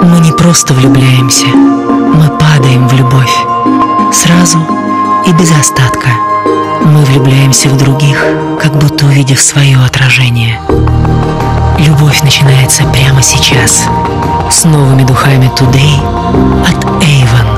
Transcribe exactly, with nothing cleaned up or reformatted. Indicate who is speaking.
Speaker 1: Мы не просто влюбляемся, мы падаем в любовь. Сразу и без остатка. Мы влюбляемся в других, как будто увидев свое отражение. Любовь начинается прямо сейчас с новыми духами Today от Avon.